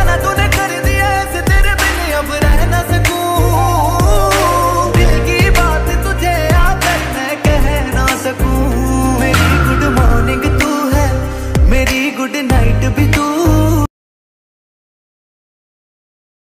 जाना तूने कर दिया ऐसे, तेरे बिन अब रह ना सकूं। दिल की बात तुझे आकर मैं कह ना सकूं। मेरी गुड मॉर्निंग तू है, मेरी गुड नाइट भी तू।